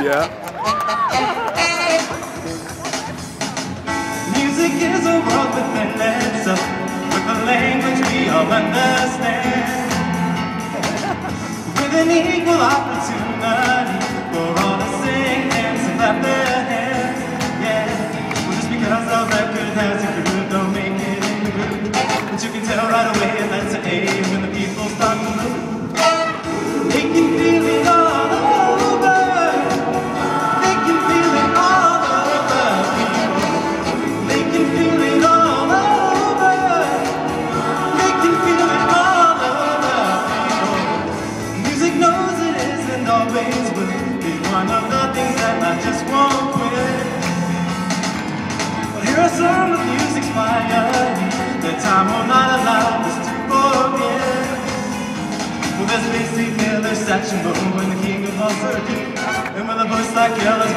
Yeah. Music is a world within itself, with a language we all understand, with an equal opportunity for all to sing, dance, and clap their hands. Yeah, well, just because the record has a groove, don't make it in the groove. But you can tell right away that's an A when the people start to move. They can feel it all over. They can feel it all over people. They can feel it all over. They can feel it all over people. Music knows it is and always will be one of the things that I just won't quit. Well, here are some of music's pioneers that time will not allow us to forget. Well, there's Basie Miller, Satchmo, and the king of all circuit, and with a voice like Ella's